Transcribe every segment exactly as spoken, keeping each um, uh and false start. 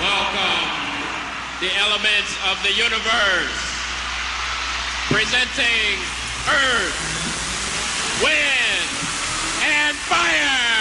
the elements of the universe, presenting earth, wind, and fire.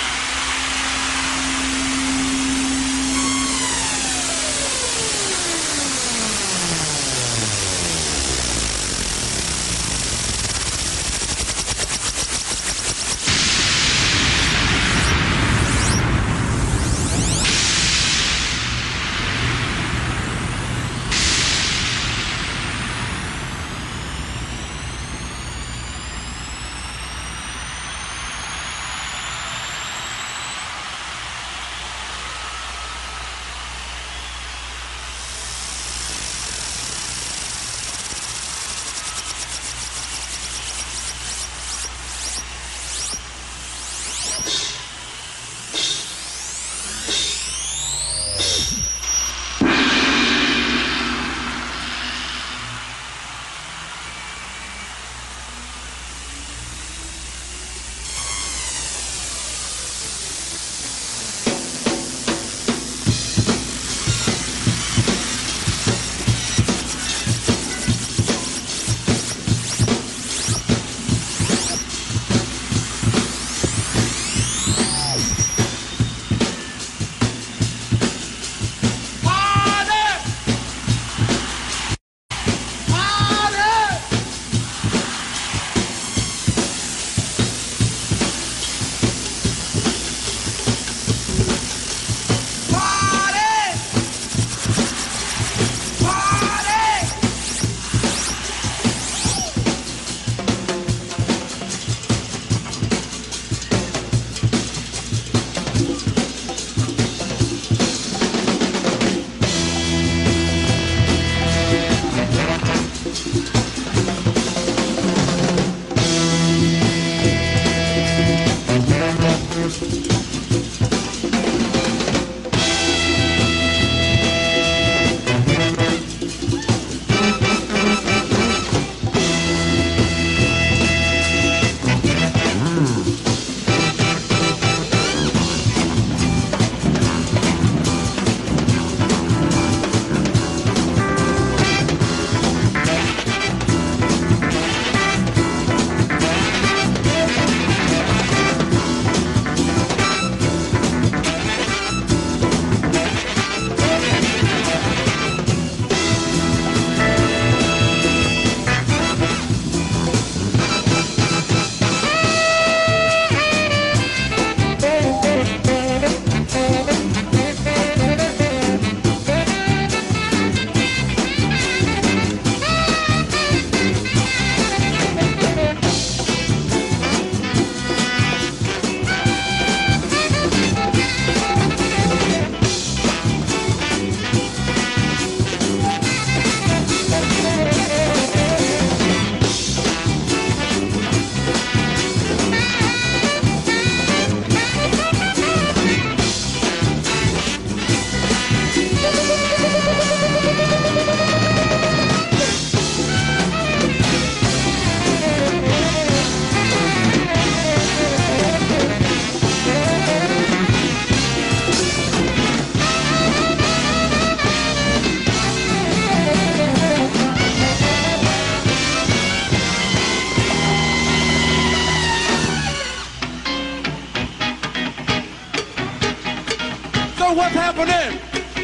What's happening?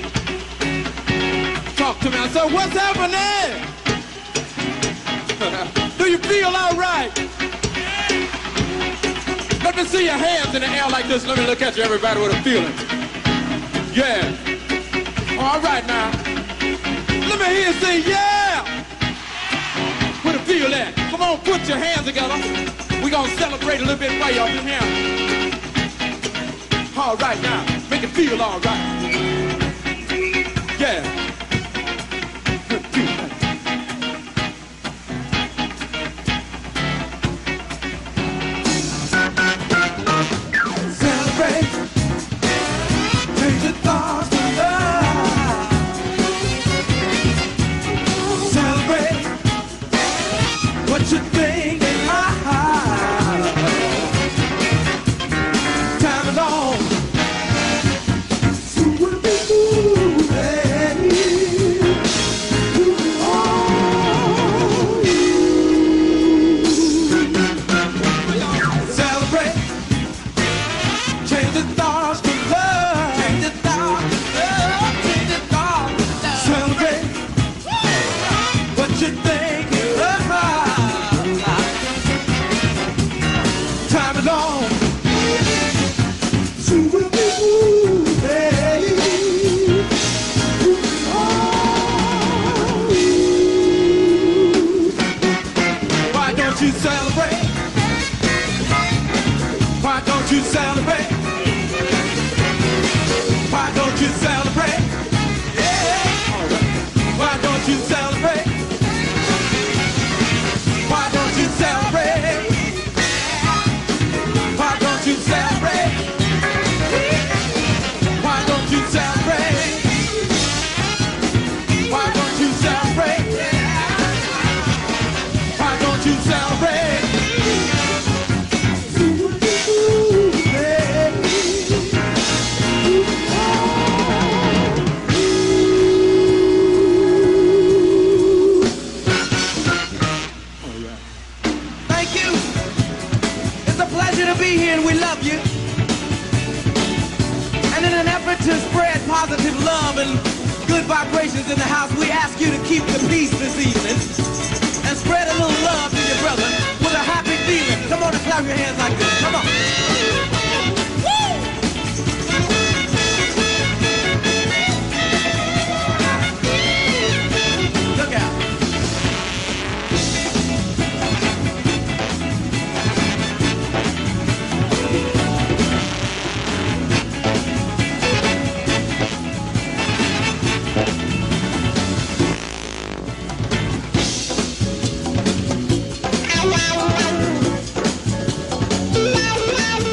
Talk to me. I said, what's happening? Do you feel all right? Let me see your hands in the air like this. Let me look at you, everybody, with a feeling. Yeah. All right now. Let me hear you say, yeah. With a feeling. Come on, put your hands together. We're going to celebrate a little bit for y'all in here. All right now. Make it feel all right. Yeah. Celebrate. Change your thoughts to love. Celebrate what you think in my heart. Time is on. Ooh, ooh, ooh. Change the thoughts to love. Change the thoughts to love. Change the thoughts to love. Celebrate what you think is love. Time is on. Why don't you celebrate? Why don't you celebrate? Why don't you celebrate? Yeah. Why don't you celebrate? Why don't you celebrate? Why don't you celebrate? Why don't you celebrate? Why don't you celebrate? Why don't you celebrate? Thank you. It's a pleasure to be here and we love you. And in an effort to spread positive love and good vibrations in the house, we ask you to keep the peace this evening and spread a little love to your brother with a happy feeling. Come on and clap your hands like this. Come on. Look out. Wow.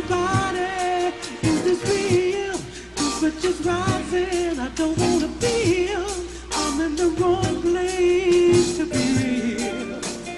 your body. Is this real? Temperature's rising. I don't wanna feel I'm in the wrong place to be real.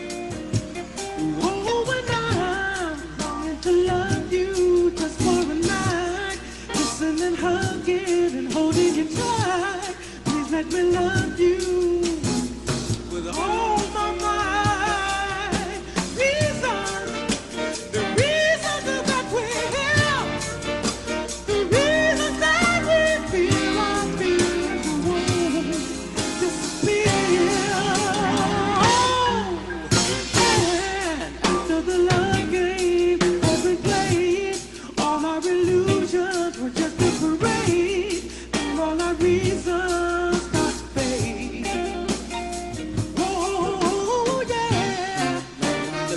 Oh, when I'm longing to love you just for a night, kissing and hugging and holding you tight. Please let me love you with all my might. Reasons, the reasons that we're here, the reasons that we feel, I feel the world disappear. Oh, and after the love game has been played, all our illusions were just a parade, and all our reasons start to fade. Oh, yeah, the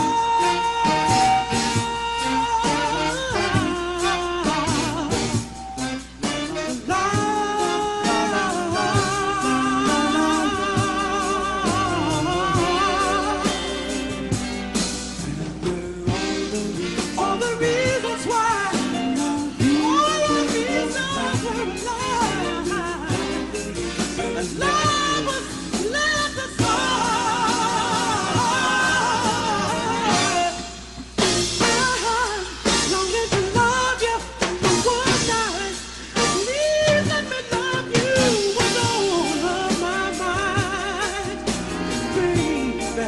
all the reasons why, all the reasons we're alive, and love was left aside. I'm longing to love you for one night. Please let me love you with all of my might, baby.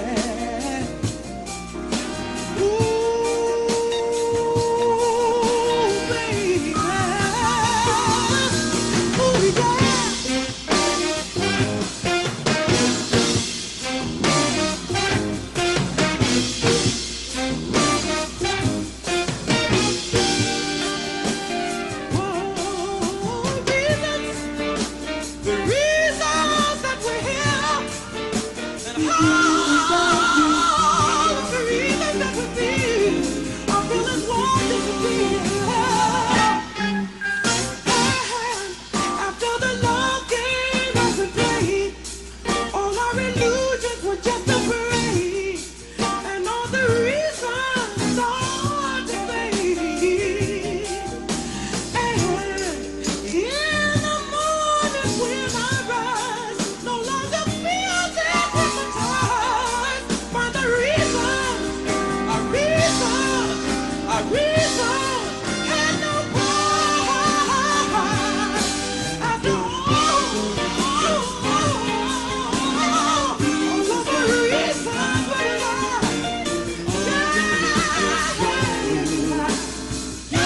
Ooh, baby. Ooh, yeah. Oh, reasons, the reasons that we're here, and all the reasons that we feel, our feelings won't disappear. After the love game has been played, all our illusions were just a parade, and all the reasons start to fade. And in the morning when I rise, no longer feel that hypnotized by the reason, a reason, a reason, and no price. After all, all of the reasons we're alive, yeah,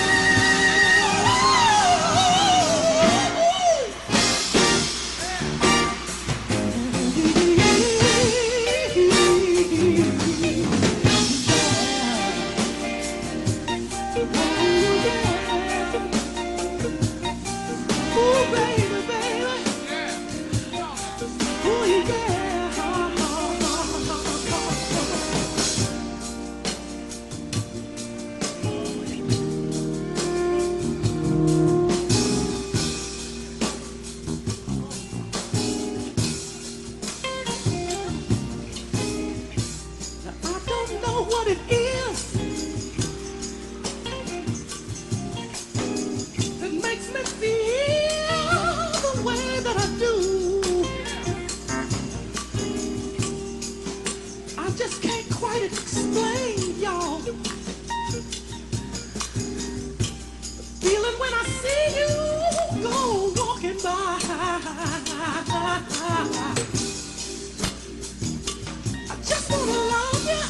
ooh, baby, baby. Ooh, yeah. Now, I don't know what it is that makes me feel the way that I do. I just can't quite explain, y'all. Feeling when I see you go walking by. I just wanna love you.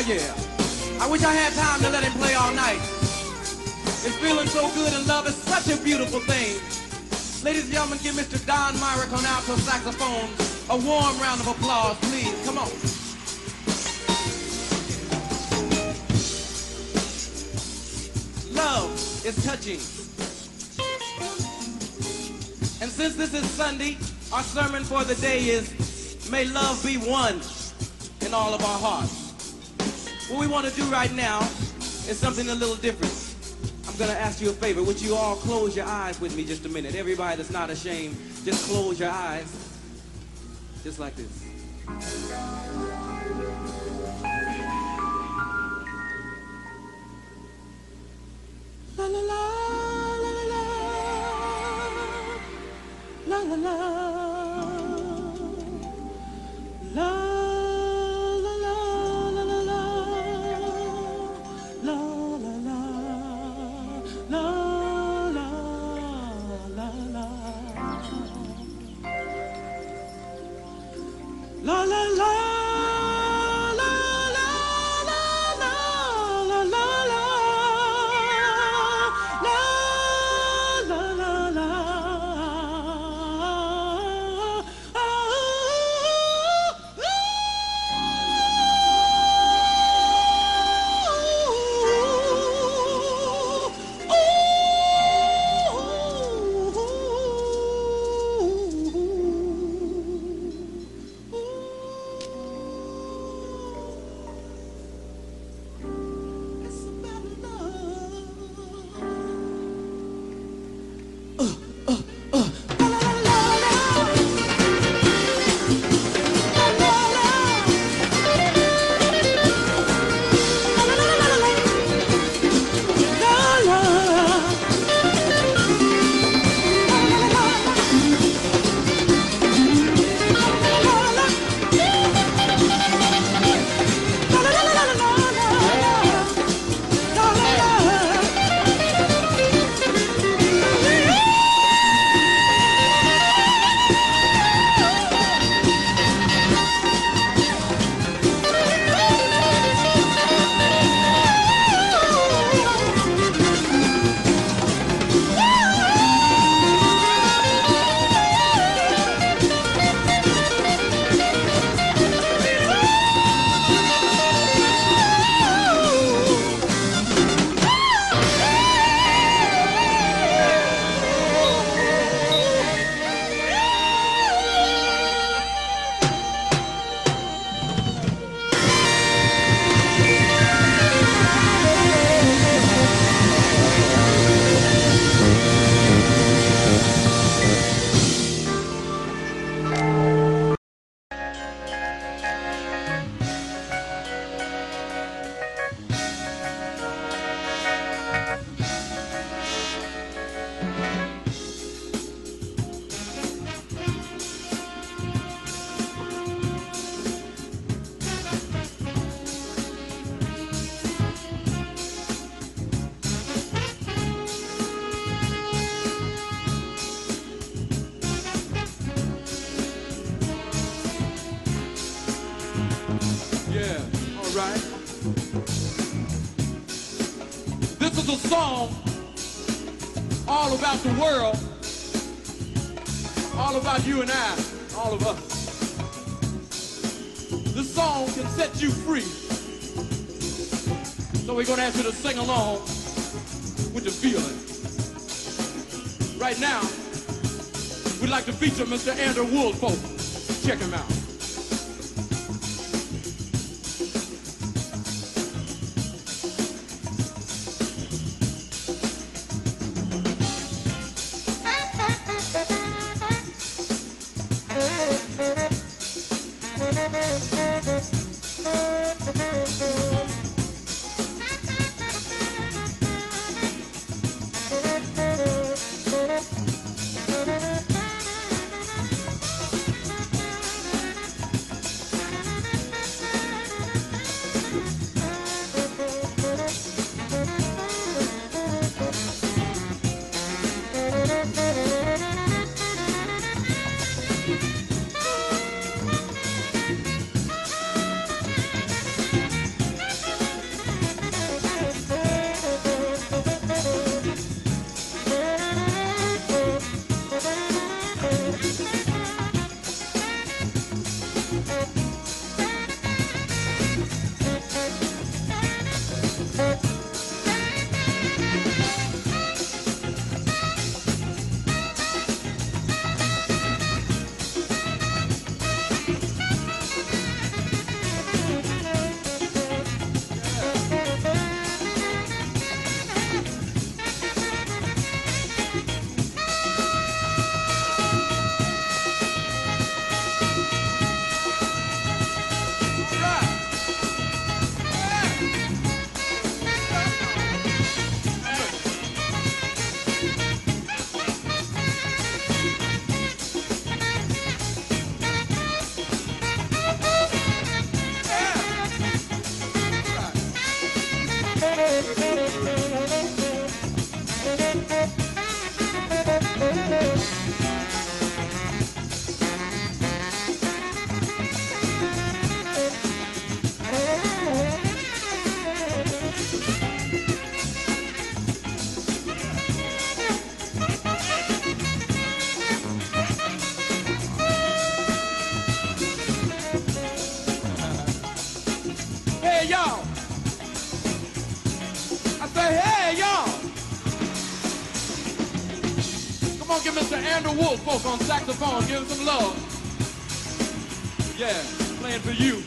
yeah. I wish I had time to let him play all night. It's feeling so good and love is such a beautiful thing. Ladies and gentlemen, give Mister Don Myrick on alto saxophone a warm round of applause, please. Come on. Love is touching. And since this is Sunday, our sermon for the day is, may love be one in all of our hearts. What we want to do right now is something a little different. I'm going to ask you a favor. Would you all close your eyes with me just a minute? Everybody that's not ashamed, just close your eyes. Just like this. La la la, la la la, la la la, la. La la la la la la la la la la la la. Right. This is a song all about the world, all about you and I, all of us. This song can set you free. So we're going to ask you to sing along with the feeling. Right now, we'd like to feature Mister Andrew Woolfolk. Check him out. Come on, give Mister Andrew Wolf folk on saxophone. Give him some love. Yeah, playing for you.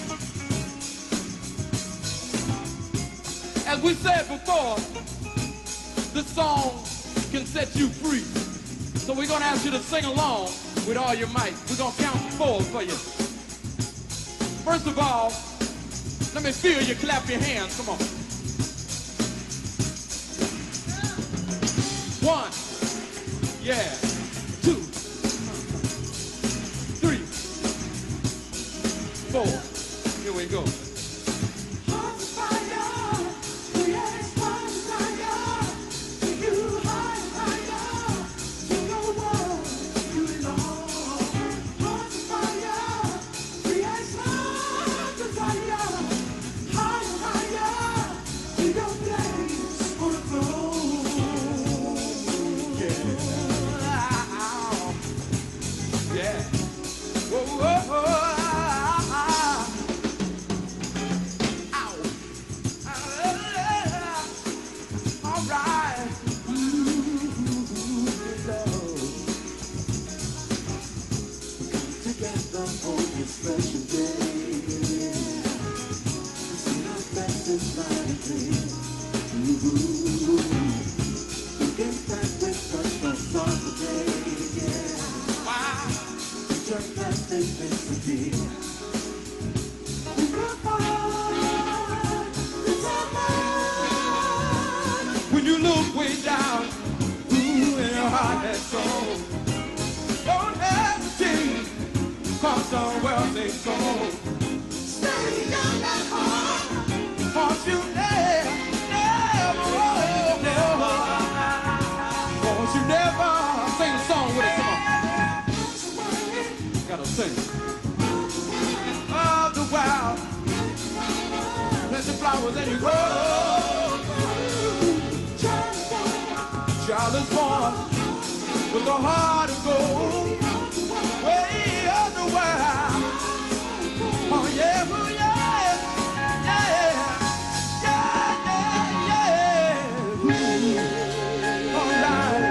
As we said before, this song can set you free. So we're going to ask you to sing along with all your might. We're going to count to four for you. First of all, let me feel you clap your hands. Come on. One. Yeah. Two. Three. Four. Here we go. When you look way down, ooh, in your heart and soul, don't hesitate, cause somewhere they go. Stay down that heart, cause you never, never, never, cause you never. Sing a song with it, come on. Gotta sing. Of the wild, let the flowers and you grow. Child is born with a heart of gold, way underwear. Oh yeah, oh yeah, yeah, yeah, yeah, yeah. All right.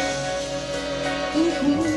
Ooh, ooh.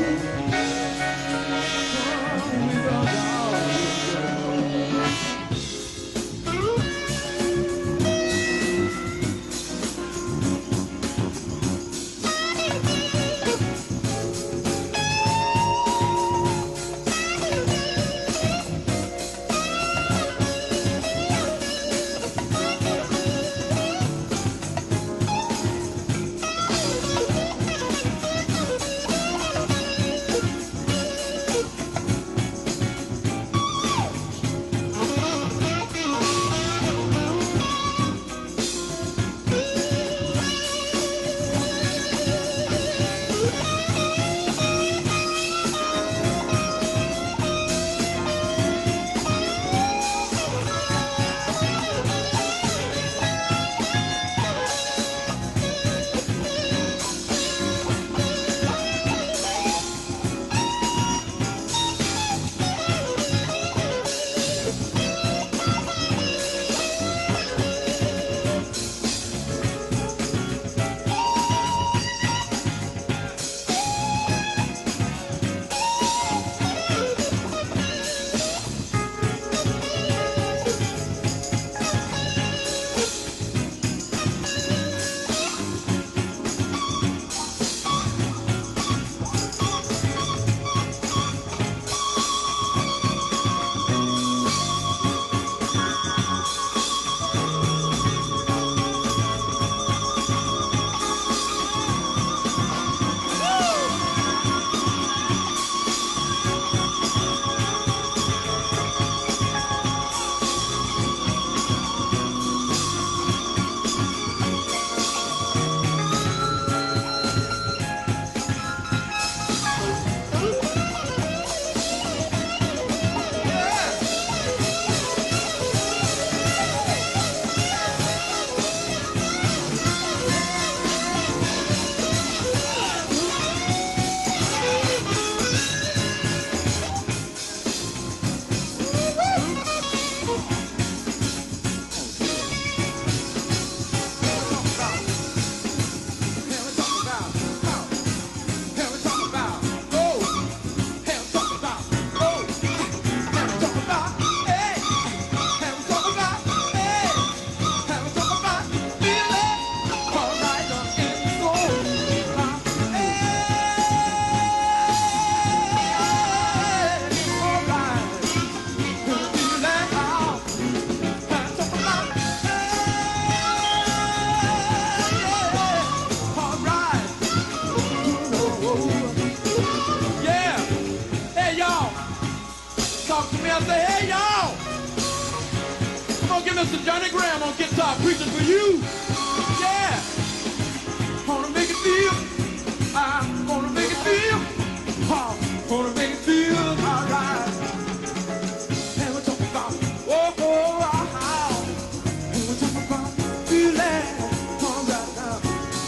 Yeah. Hey, y'all. Talk to me. I say, hey, y'all. I'm gonna give Mister Johnny Graham on guitar preaching for you. Yeah. Gonna make it feel. I'm gonna make it feel. I'm gonna make it feel alright. And we're talking about, oh, oh, oh, oh. And we're talking about feeling alright now.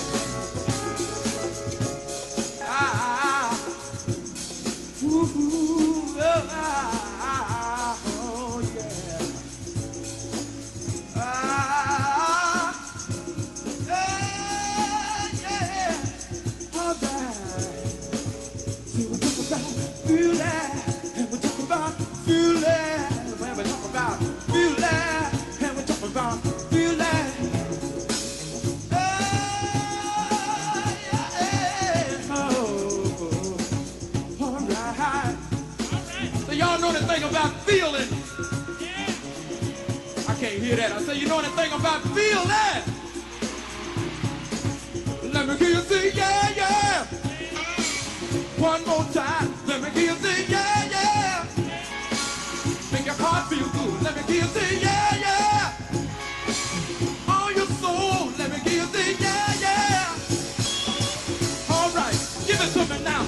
Ah, ooh, ooh, oh, ah, ah, oh, yeah. Ah, yeah, yeah, all right. See, we talk about feeling, and we talk about feeling. When we talk about feeling, and we talk about feeling. Oh, yeah, oh, all right. So y'all know the thing about feeling. I can't hear that. I say, you know anything about feeling? Let me hear you say, yeah, yeah. One more time. Let me hear you say, yeah, yeah. Make your heart feel good. Let me hear you say, yeah, yeah. All your soul. Let me hear you say, yeah, yeah. All right. Give it to me now.